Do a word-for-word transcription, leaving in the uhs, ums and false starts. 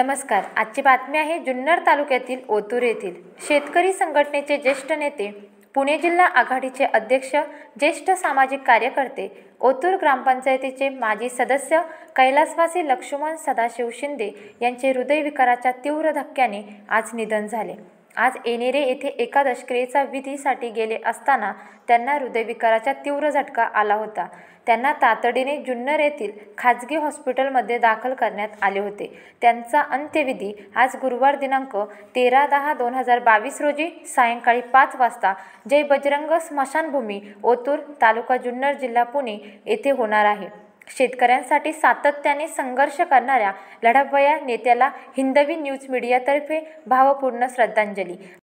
नमस्कार. आजची बातमी आहे जुन्नर तालुक्यातील ओतूर येथील शेतकरी संघटनेचे ज्येष्ठ नेते, पुणे जिल्हा आघाडीचे अध्यक्ष, ज्येष्ठ सामाजिक कार्यकर्ते, ओतूर ग्रामपंचायतीचे माजी सदस्य कैलासवासी लक्ष्मण सदाशिव शिंदे यांचे हृदयविकाराच्या तीव्र धक्क्याने आज निधन झाले. आज येणेरे येथे एका दशक्रियेचा विधीसाठी गेले असताना त्यांना हृदयविकाराचा तीव्र झटका आला होता. त्यांना तातडीने जुन्नर येथील खाजगी हॉस्पिटलमध्ये दाखल करण्यात आले होते. त्यांचा अंत्यविधी आज गुरुवार दिनांक तेरा दहा दोन हजार बावीस रोजी सायंकाळी पाच वाजता जय बजरंग स्मशानभूमी, ओतूर, तालुका जुन्नर, जिल्हा पुणे येथे होणार आहे. शेतकऱ्यांसाठी सातत्याने संघर्ष करणाऱ्या लढावया नेत्याला हिंदवी न्यूज मीडियातर्फे भावपूर्ण श्रद्धांजली.